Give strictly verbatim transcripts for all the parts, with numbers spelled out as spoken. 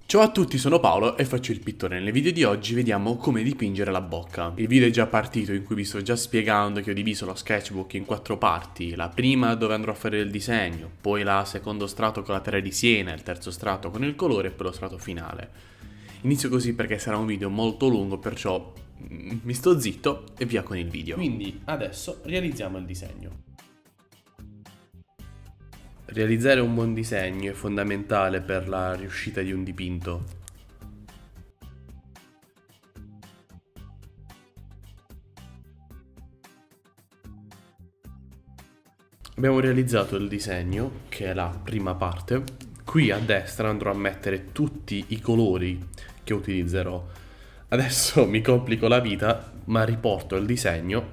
Ciao a tutti, sono Paolo e faccio il pittore. Nel video di oggi vediamo come dipingere la bocca. Il video è già partito in cui vi sto già spiegando che ho diviso lo sketchbook in quattro parti. La prima dove andrò a fare il disegno, poi la secondo strato con la terra di siena, il terzo strato con il colore e poi lo strato finale. Inizio così perché sarà un video molto lungo, perciò mi sto zitto e via con il video. Quindi adesso realizziamo il disegno. Realizzare un buon disegno è fondamentale per la riuscita di un dipinto. Abbiamo realizzato il disegno, che è la prima parte. Qui a destra andrò a mettere tutti i colori che utilizzerò. Adesso mi complico la vita, ma riporto il disegno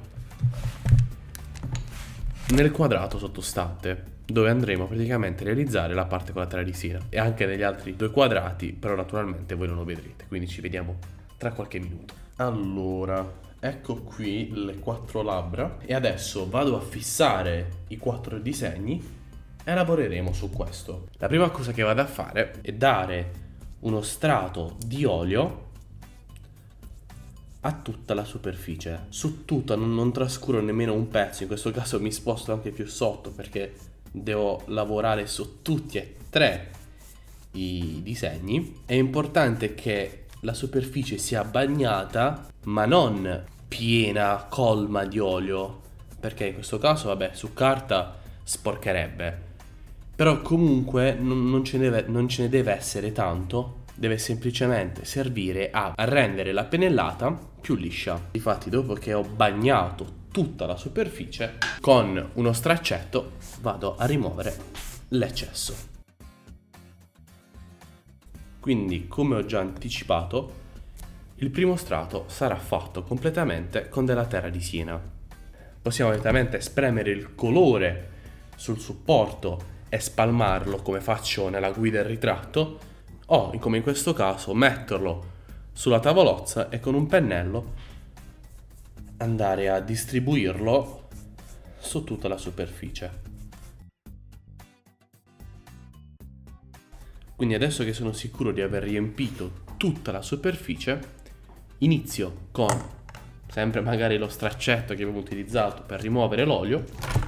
nel quadrato sottostante, dove andremo praticamente a realizzare la parte con la terra di siena, e anche negli altri due quadrati, però naturalmente voi non lo vedrete, quindi ci vediamo tra qualche minuto. Allora, ecco qui le quattro labbra e adesso vado a fissare i quattro disegni e lavoreremo su questo. La prima cosa che vado a fare è dare uno strato di olio a tutta la superficie, su tutta, non, non trascuro nemmeno un pezzo. In questo caso mi sposto anche più sotto perché devo lavorare su tutti e tre i disegni. È importante che la superficie sia bagnata ma non piena, colma di olio, perché in questo caso, vabbè, su carta sporcherebbe, però comunque non, non, ce, ne deve, non ce ne deve essere tanto. Deve semplicemente servire a rendere la pennellata più liscia. Infatti, dopo che ho bagnato tutta la superficie, con uno straccetto vado a rimuovere l'eccesso. Quindi, come ho già anticipato, il primo strato sarà fatto completamente con della terra di siena. Possiamo direttamente spremere il colore sul supporto e spalmarlo come faccio nella guida del ritratto, o, come in questo caso, metterlo sulla tavolozza e con un pennello andare a distribuirlo su tutta la superficie. Quindi adesso che sono sicuro di aver riempito tutta la superficie, inizio con sempre magari lo straccetto che abbiamo utilizzato per rimuovere l'olio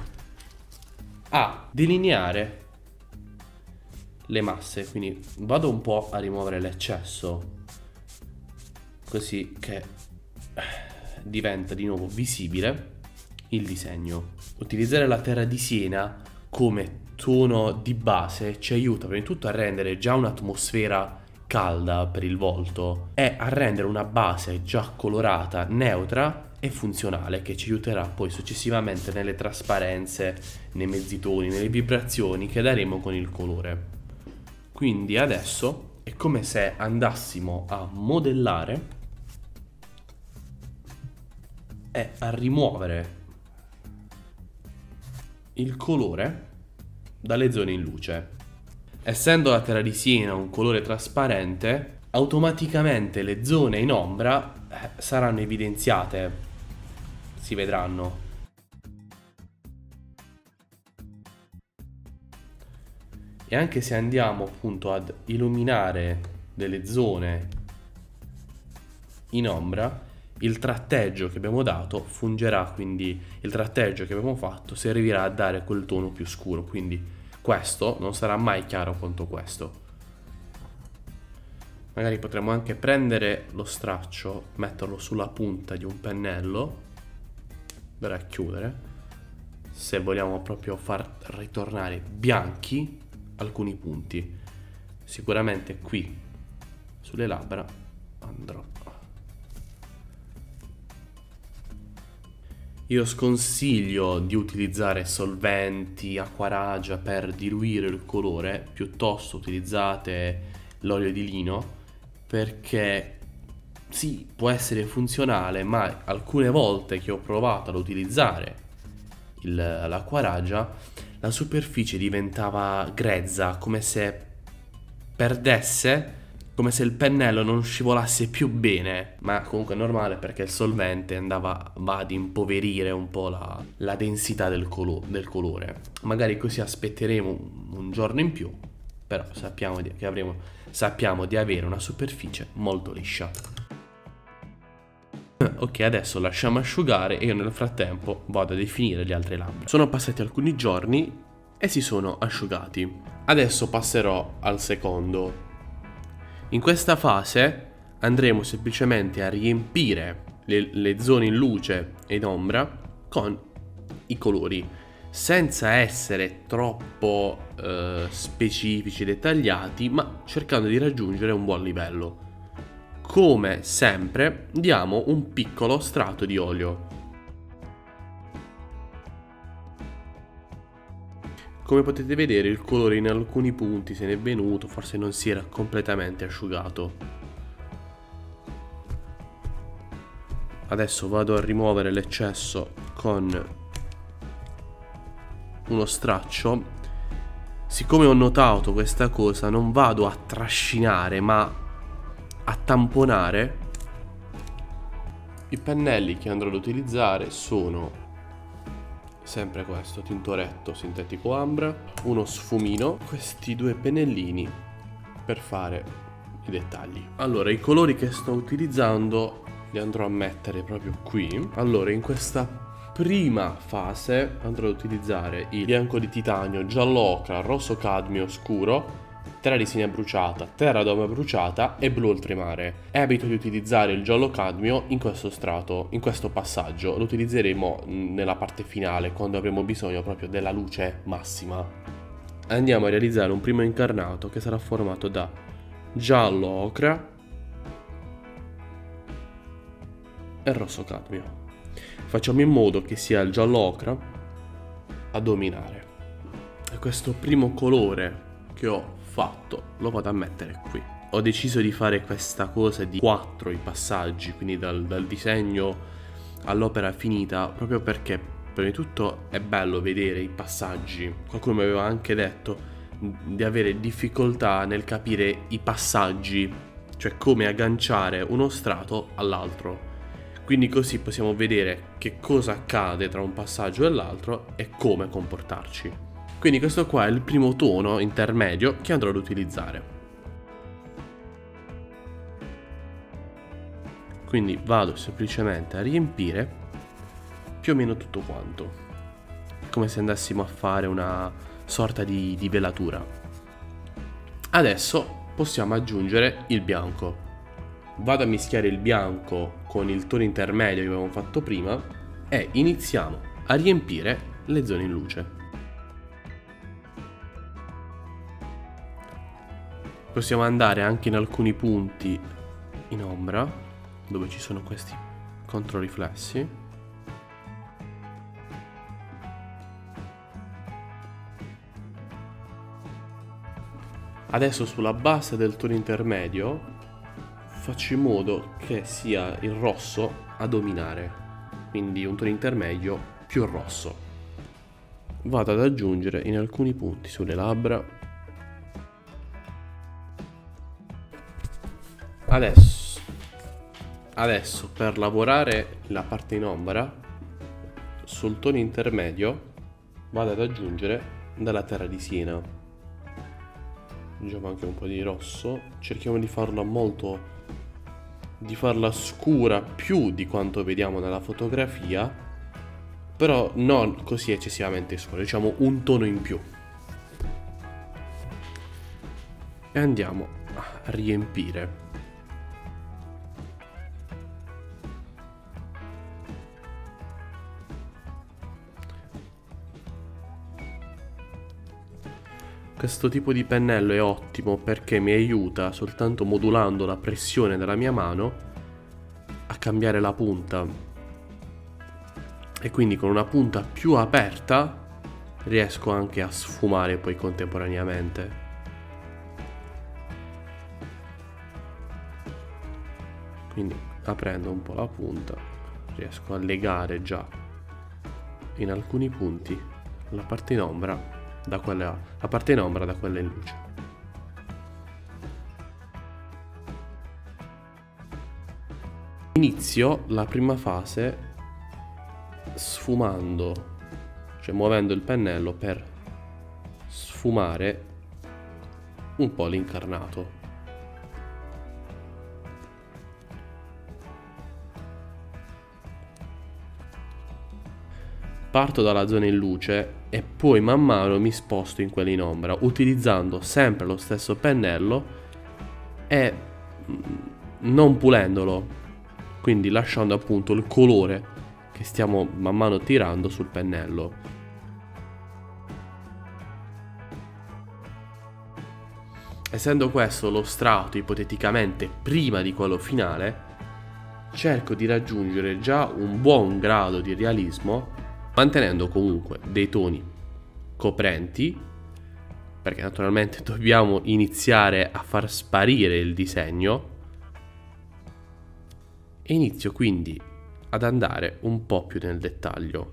a delineare le masse. Quindi vado un po' a rimuovere l'eccesso così che diventa di nuovo visibile il disegno. Utilizzare la terra di siena come tono di base ci aiuta prima di tutto a rendere già un'atmosfera calda per il volto e a rendere una base già colorata, neutra e funzionale, che ci aiuterà poi successivamente nelle trasparenze, nei mezzitoni, nelle vibrazioni che daremo con il colore. Quindi adesso è come se andassimo a modellare e a rimuovere il colore dalle zone in luce. Essendo la terra di siena un colore trasparente, automaticamente le zone in ombra eh, saranno evidenziate, si vedranno. E anche se andiamo appunto ad illuminare delle zone in ombra, il tratteggio che abbiamo dato fungerà, quindi il tratteggio che abbiamo fatto servirà a dare quel tono più scuro, quindi questo non sarà mai chiaro quanto questo. Magari potremmo anche prendere lo straccio, metterlo sulla punta di un pennello per racchiudere, se vogliamo proprio far ritornare bianchi alcuni punti. Sicuramente qui sulle labbra andrò. Io sconsiglio di utilizzare solventi, acquaragia per diluire il colore, piuttosto utilizzate l'olio di lino, perché sì, può essere funzionale, ma alcune volte che ho provato ad utilizzare l'acquaragia, la superficie diventava grezza, come se perdesse, come se il pennello non scivolasse più bene. Ma comunque è normale, perché il solvente andava va ad impoverire un po' la, la densità del, colo, del colore. Magari così aspetteremo un, un giorno in più, però sappiamo che avremo sappiamo di avere una superficie molto liscia. Ok, adesso lasciamo asciugare e io nel frattempo vado a definire le altre labbra. Sono passati alcuni giorni e si sono asciugati. Adesso passerò al secondo. In questa fase andremo semplicemente a riempire le, le zone in luce e in ombra con i colori, senza essere troppo eh, specifici, dettagliati, ma cercando di raggiungere un buon livello. Come sempre diamo un piccolo strato di olio. Come potete vedere il colore in alcuni punti se ne è venuto, forse non si era completamente asciugato. Adesso vado a rimuovere l'eccesso con uno straccio. Siccome ho notato questa cosa, non vado a trascinare ma a tamponare. I pennelli che andrò ad utilizzare sono sempre questo Tintoretto Sintetico Ambra, uno sfumino, questi due pennellini per fare i dettagli. Allora, i colori che sto utilizzando li andrò a mettere proprio qui. Allora, in questa prima fase andrò ad utilizzare il bianco di titanio, giallo ocra, rosso cadmio scuro, terra di Siena bruciata, terra d'Oma bruciata e blu oltremare. È abito di utilizzare il giallo cadmio in questo strato, in questo passaggio. Lo utilizzeremo nella parte finale, quando avremo bisogno proprio della luce massima. Andiamo a realizzare un primo incarnato che sarà formato da giallo ocra e rosso cadmio. Facciamo in modo che sia il giallo ocra a dominare. E questo primo colore che ho fatto lo vado a mettere qui. Ho deciso di fare questa cosa di quattro i passaggi, quindi dal, dal disegno all'opera finita, proprio perché prima di tutto è bello vedere i passaggi. Qualcuno mi aveva anche detto di avere difficoltà nel capire i passaggi, cioè come agganciare uno strato all'altro. Quindi così possiamo vedere che cosa accade tra un passaggio e l'altro e come comportarci. Quindi questo qua è il primo tono intermedio che andrò ad utilizzare. Quindi vado semplicemente a riempire più o meno tutto quanto, come se andassimo a fare una sorta di, di velatura. Adesso possiamo aggiungere il bianco. Vado a mischiare il bianco con il tono intermedio che avevamo fatto prima e iniziamo a riempire le zone in luce. Possiamo andare anche in alcuni punti in ombra, dove ci sono questi controriflessi. Adesso sulla base del tono intermedio faccio in modo che sia il rosso a dominare, quindi un tono intermedio più rosso. Vado ad aggiungere in alcuni punti sulle labbra. Adesso, adesso per lavorare la parte in ombra, sul tono intermedio vado ad aggiungere della terra di Siena. Aggiungiamo anche un po' di rosso, cerchiamo di farla molto, di farla scura più di quanto vediamo nella fotografia, però non così eccessivamente scura, diciamo un tono in più. E andiamo a riempire. Questo tipo di pennello è ottimo perché mi aiuta, soltanto modulando la pressione della mia mano, a cambiare la punta. E quindi con una punta più aperta riesco anche a sfumare poi contemporaneamente. Quindi aprendo un po' la punta riesco a legare già in alcuni punti la parte in ombra da quella, la parte in ombra da quella in luce. Inizio la prima fase sfumando, cioè muovendo il pennello per sfumare un po' l'incarnato. parto dalla zona in luce e poi man mano mi sposto in quella in ombra, utilizzando sempre lo stesso pennello e non pulendolo, quindi lasciando appunto il colore che stiamo man mano tirando sul pennello. Essendo questo lo strato ipoteticamente prima di quello finale, cerco di raggiungere già un buon grado di realismo, mantenendo comunque dei toni coprenti, perché naturalmente dobbiamo iniziare a far sparire il disegno, e inizio quindi ad andare un po' più nel dettaglio.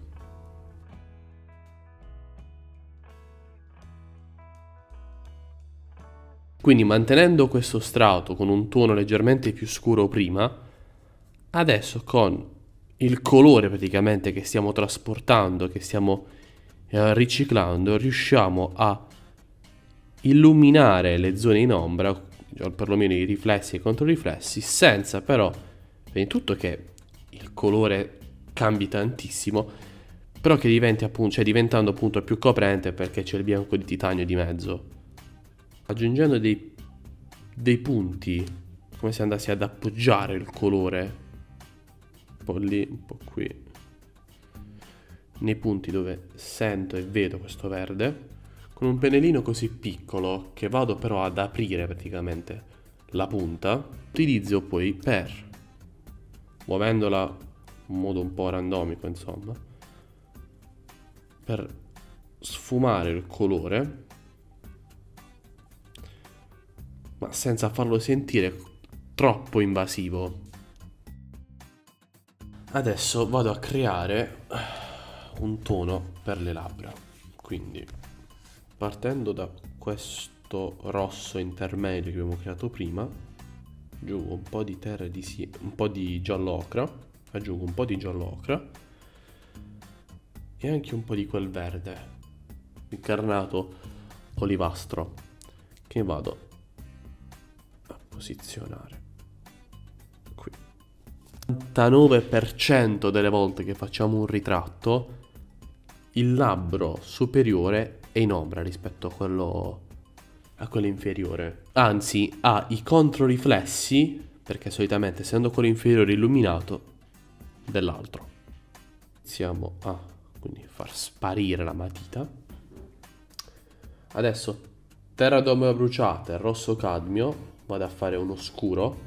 Quindi mantenendo questo strato con un tono leggermente più scuro prima, adesso con il colore praticamente che stiamo trasportando, che stiamo eh, riciclando, riusciamo a illuminare le zone in ombra, o perlomeno i riflessi e i controriflessi, senza però, prima di tutto, che il colore cambi tantissimo, però che diventi appunto, cioè diventando appunto più coprente perché c'è il bianco di titanio di mezzo, aggiungendo dei, dei punti, come se andassi ad appoggiare il colore un po' lì, un po' qui, nei punti dove sento e vedo questo verde, con un pennellino così piccolo che vado però ad aprire praticamente la punta. Utilizzo poi per, muovendola in modo un po' randomico insomma, per sfumare il colore, ma senza farlo sentire troppo invasivo. Adesso vado a creare un tono per le labbra, quindi partendo da questo rosso intermedio che abbiamo creato prima, aggiungo un po' di terra di sie- un po' di giallo ocra, aggiungo un po' di giallo ocra e anche un po' di quel verde incarnato olivastro che vado a posizionare qui. novantanove per cento delle volte che facciamo un ritratto il labbro superiore è in ombra rispetto a quello a quello inferiore, anzi ha i controriflessi, perché solitamente essendo quello inferiore illuminato, dell'altro. Iniziamo a quindi far sparire la matita. Adesso terra d'ombra bruciata e rosso cadmio, vado a fare uno scuro.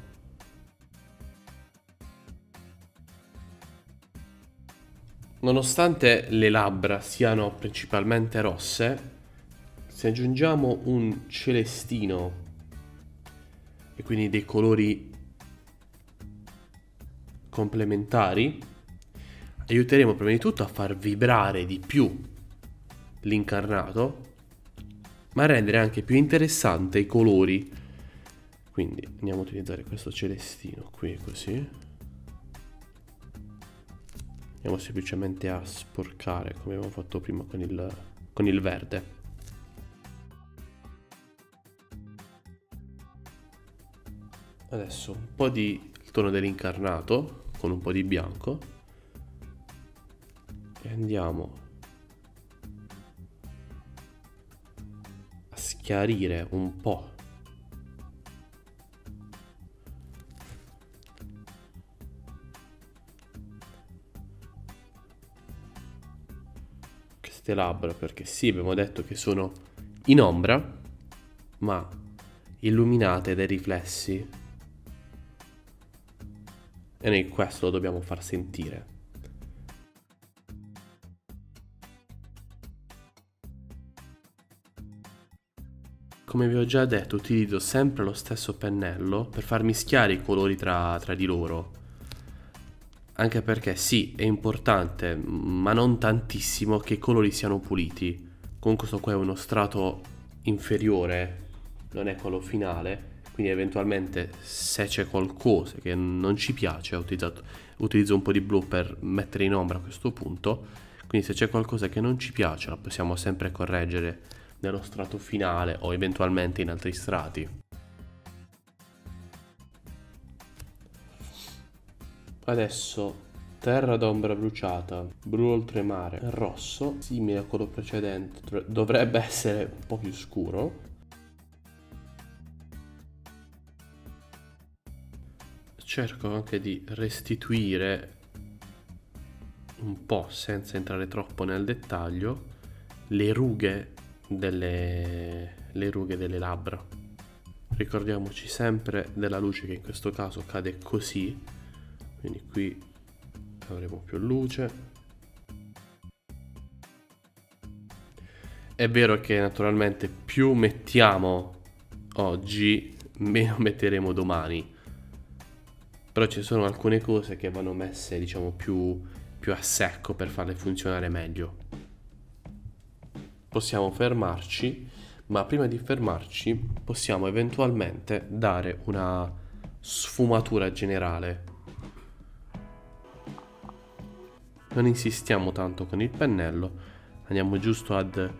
Nonostante le labbra siano principalmente rosse, se aggiungiamo un celestino e quindi dei colori complementari, aiuteremo prima di tutto a far vibrare di più l'incarnato, ma a rendere anche più interessante i colori. Quindi andiamo a utilizzare questo celestino qui così. Andiamo semplicemente a sporcare come abbiamo fatto prima con il, con il verde. Adesso un po' di il tono dell'incarnato con un po' di bianco e andiamo a schiarire un po' queste labbra, perché sì, abbiamo detto che sono in ombra ma illuminate dai riflessi. E noi questo lo dobbiamo far sentire. Come vi ho già detto, utilizzo sempre lo stesso pennello per far mischiare i colori tra, tra di loro. Anche perché sì, è importante, ma non tantissimo, che i colori siano puliti. Comunque questo qua è uno strato inferiore, non è quello finale. Quindi eventualmente se c'è qualcosa che non ci piace, ho utilizzato, utilizzo un po' di blu per mettere in ombra a questo punto. Quindi se c'è qualcosa che non ci piace lo possiamo sempre correggere nello strato finale o eventualmente in altri strati. Adesso terra d'ombra bruciata, blu oltremare, rosso, simile a quello precedente, dovrebbe essere un po' più scuro. Cerco anche di restituire un po', senza entrare troppo nel dettaglio, le rughe delle, le rughe delle labbra. Ricordiamoci sempre della luce che in questo caso cade così, quindi qui avremo più luce. È vero che naturalmente più mettiamo oggi, meno metteremo domani, però ci sono alcune cose che vanno messe, diciamo, più, più a secco per farle funzionare meglio. Possiamo fermarci, ma prima di fermarci possiamo eventualmente dare una sfumatura generale. Non insistiamo tanto con il pennello, andiamo giusto ad,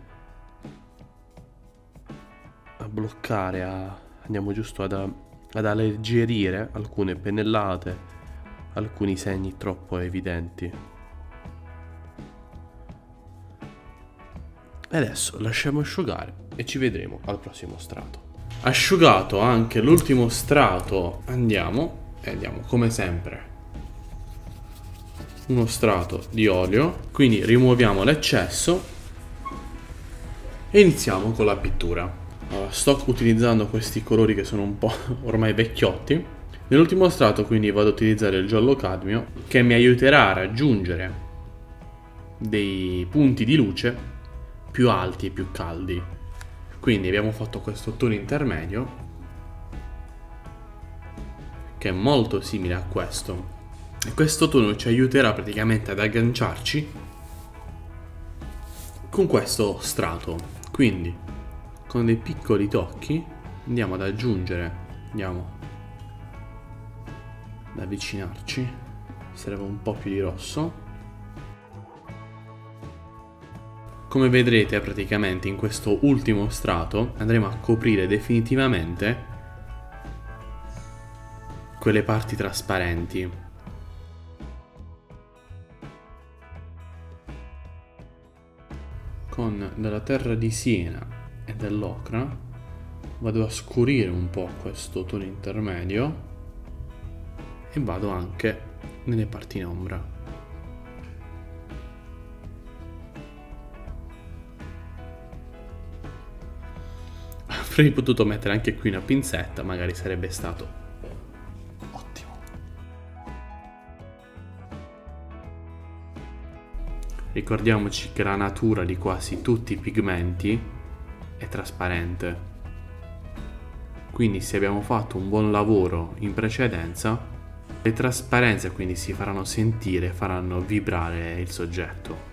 a bloccare, a, andiamo giusto ad, ad alleggerire alcune pennellate, alcuni segni troppo evidenti. E adesso lasciamo asciugare e ci vedremo al prossimo strato. Asciugato anche l'ultimo strato, andiamo e andiamo come sempre uno strato di olio, quindi rimuoviamo l'eccesso e iniziamo con la pittura. Allora, sto utilizzando questi colori che sono un po' ormai vecchiotti. Nell'ultimo strato quindi vado ad utilizzare il giallo cadmio, che mi aiuterà a raggiungere dei punti di luce più alti e più caldi. Quindi abbiamo fatto questo tono intermedio che è molto simile a questo, e questo tono ci aiuterà praticamente ad agganciarci con questo strato. Quindi con dei piccoli tocchi andiamo ad aggiungere, andiamo ad avvicinarci, serve un po' più di rosso. Come vedrete praticamente in questo ultimo strato andremo a coprire definitivamente quelle parti trasparenti. Con della terra di siena e dell'ocra vado a scurire un po' questo tono intermedio e vado anche nelle parti in ombra. Avrei potuto mettere anche qui una pinzetta, magari sarebbe stato ottimo. Ricordiamoci che la natura di quasi tutti i pigmenti è trasparente, quindi se abbiamo fatto un buon lavoro in precedenza, le trasparenze quindi si faranno sentire, faranno vibrare il soggetto.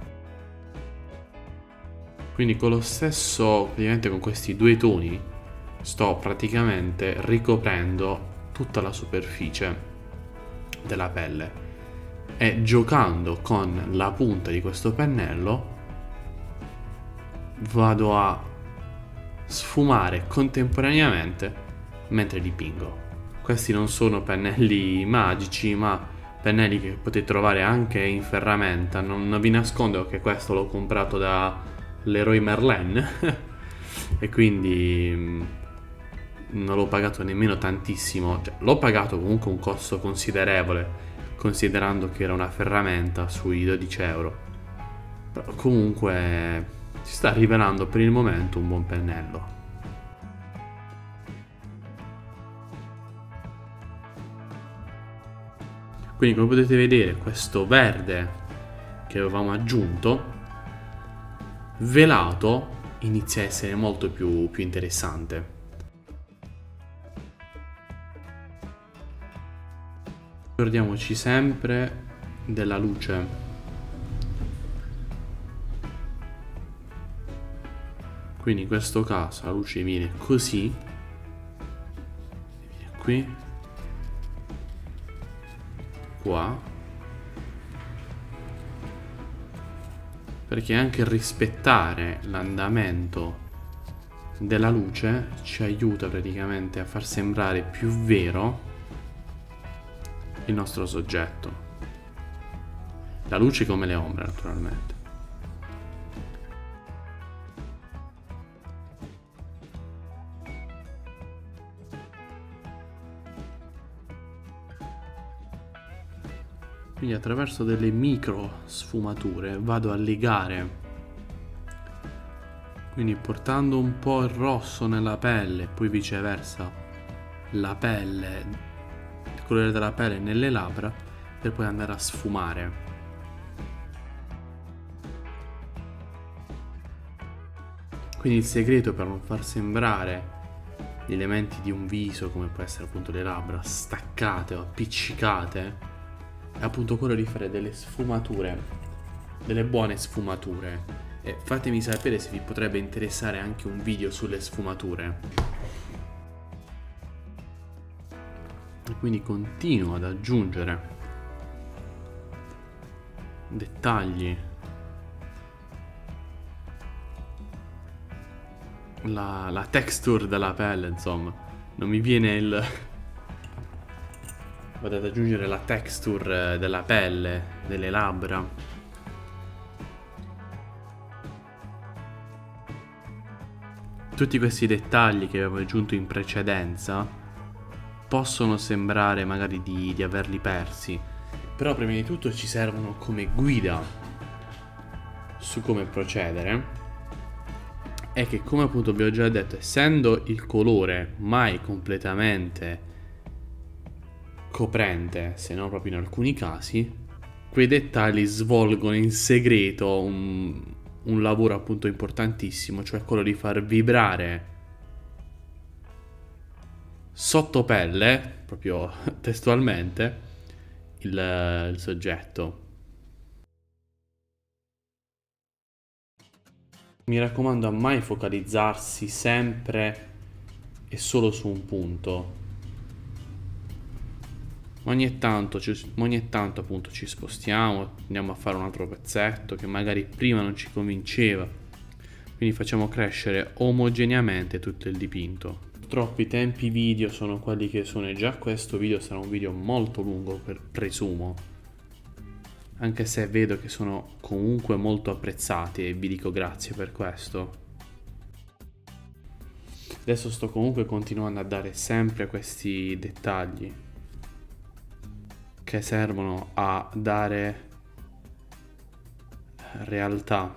Quindi con lo stesso, praticamente con questi due toni, sto praticamente ricoprendo tutta la superficie della pelle e giocando con la punta di questo pennello vado a sfumare contemporaneamente mentre dipingo. Questi non sono pennelli magici, ma pennelli che potete trovare anche in ferramenta. Non, non vi nascondo che questo l'ho comprato da Leroy Merlin e quindi non l'ho pagato nemmeno tantissimo, cioè, l'ho pagato comunque un costo considerevole considerando che era una ferramenta sui dodici euro, però comunque si sta rivelando per il momento un buon pennello. Quindi come potete vedere questo verde che avevamo aggiunto velato inizia a essere molto più, più interessante. Ricordiamoci sempre della luce. Quindi in questo caso la luce viene così, viene qui, qua, perché anche rispettare l'andamento della luce ci aiuta praticamente a far sembrare più vero il nostro soggetto. la luce come le ombre naturalmente. Quindi attraverso delle micro sfumature vado a legare, quindi portando un po' il rosso nella pelle e poi viceversa la pelle, il colore della pelle nelle labbra, per poi andare a sfumare. Quindi il segreto per non far sembrare gli elementi di un viso, come può essere appunto le labbra, staccate o appiccicate, è appunto quello di fare delle sfumature, delle buone sfumature. E fatemi sapere se vi potrebbe interessare anche un video sulle sfumature. E quindi continuo ad aggiungere dettagli, la, la texture della pelle, insomma, non mi viene il... Vado ad aggiungere la texture della pelle, delle labbra. Tutti questi dettagli che avevo aggiunto in precedenza possono sembrare magari di, di averli persi, però prima di tutto ci servono come guida su come procedere. E che, come appunto vi ho già detto, essendo il colore mai completamente coprente, se non proprio in alcuni casi, quei dettagli svolgono in segreto un, un lavoro appunto importantissimo, cioè quello di far vibrare sotto pelle, proprio testualmente, il, il soggetto. Mi raccomando a mai focalizzarsi sempre e solo su un punto. Ogni tanto, ci, ogni tanto appunto ci spostiamo, andiamo a fare un altro pezzetto che magari prima non ci convinceva, quindi facciamo crescere omogeneamente tutto il dipinto. Purtroppo i tempi video sono quelli che sono, e già questo video sarà un video molto lungo, per, presumo, anche se vedo che sono comunque molto apprezzati e vi dico grazie per questo. Adesso sto comunque continuando a dare sempre questi dettagli che servono a dare realtà.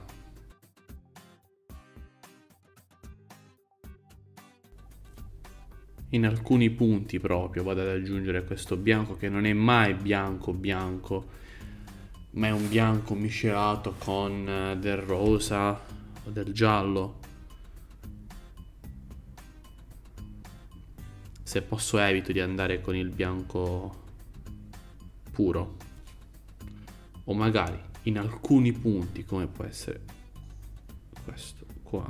In alcuni punti proprio vado ad aggiungere questo bianco che non è mai bianco bianco, ma è un bianco miscelato con del rosa o del giallo. Se posso evito di andare con il bianco puro, o magari in alcuni punti, come può essere questo qua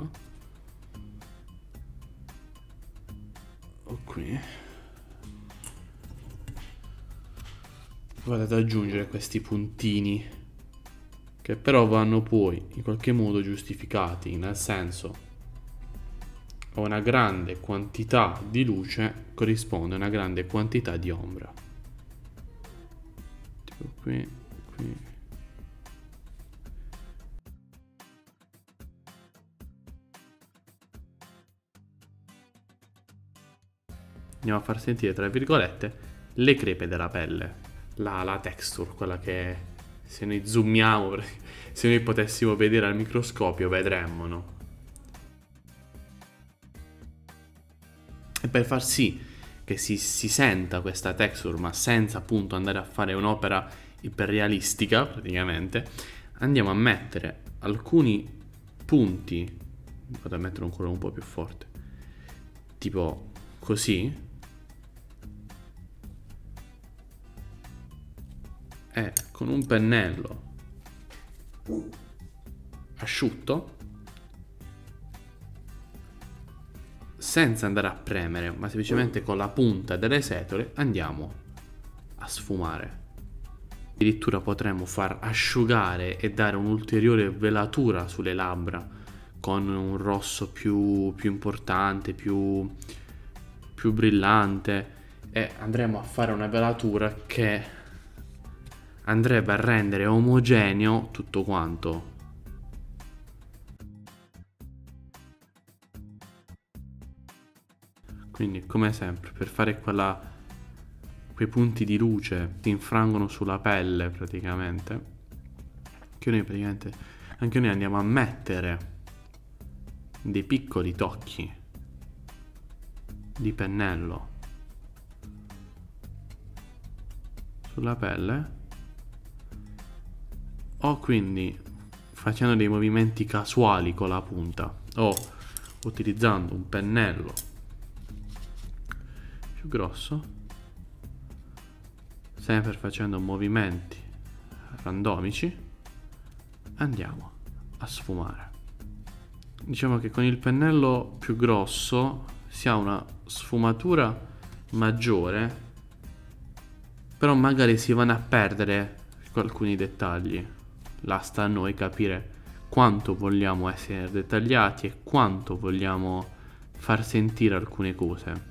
o qui, vado ad aggiungere questi puntini che però vanno poi in qualche modo giustificati, nel senso a una grande quantità di luce corrisponde a una grande quantità di ombra. Qui, qui. Andiamo a far sentire, tra virgolette, le crepe della pelle, la, la texture, quella che se noi zoomiamo, se noi potessimo vedere al microscopio vedremmo, no? E per far sì che si, si senta questa texture, ma senza appunto andare a fare un'opera iperrealistica praticamente, andiamo a mettere alcuni punti, vado a mettere un colore un po' più forte, tipo così, e con un pennello asciutto, senza andare a premere, ma semplicemente con la punta delle setole andiamo a sfumare. Addirittura potremmo far asciugare e dare un'ulteriore velatura sulle labbra con un rosso più, più importante, più, più brillante, e andremo a fare una velatura che andrebbe a rendere omogeneo tutto quanto. Quindi come sempre, per fare quella, quei punti di luce si infrangono sulla pelle praticamente, che noi praticamente anche noi andiamo a mettere dei piccoli tocchi di pennello sulla pelle, o quindi facendo dei movimenti casuali con la punta o utilizzando un pennello più grosso, sempre facendo movimenti randomici, andiamo a sfumare. Diciamo che con il pennello più grosso si ha una sfumatura maggiore, però magari si vanno a perdere alcuni dettagli. Là sta a noi capire quanto vogliamo essere dettagliati e quanto vogliamo far sentire alcune cose.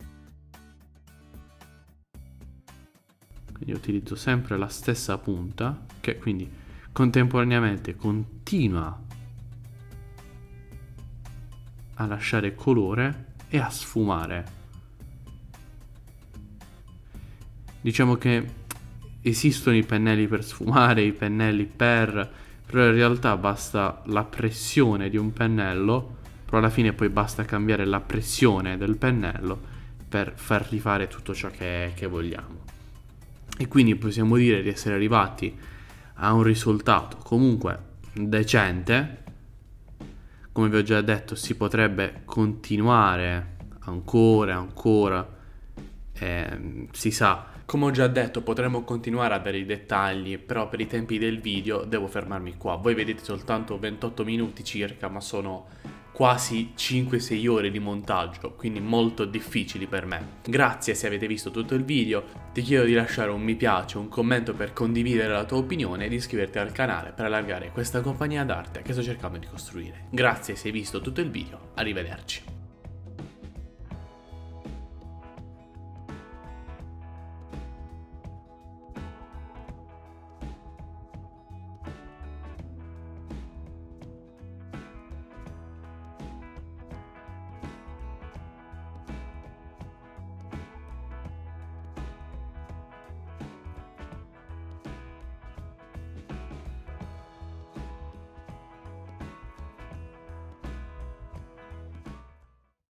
Quindi utilizzo sempre la stessa punta, che quindi contemporaneamente continua a lasciare colore e a sfumare. Diciamo che esistono i pennelli per sfumare, i pennelli per... però in realtà basta la pressione di un pennello, però alla fine poi basta cambiare la pressione del pennello per far rifare tutto ciò che, che vogliamo. E quindi possiamo dire di essere arrivati a un risultato comunque decente. Come vi ho già detto, si potrebbe continuare ancora e ancora, eh, si sa. Come ho già detto, potremmo continuare a dare i dettagli, però per i tempi del video devo fermarmi qua. Voi vedete soltanto ventotto minuti circa, ma sono quasi cinque sei ore di montaggio, quindi molto difficili per me. Grazie se avete visto tutto il video, ti chiedo di lasciare un mi piace, un commento per condividere la tua opinione e di iscriverti al canale per allargare questa compagnia d'arte che sto cercando di costruire. Grazie se hai visto tutto il video, arrivederci.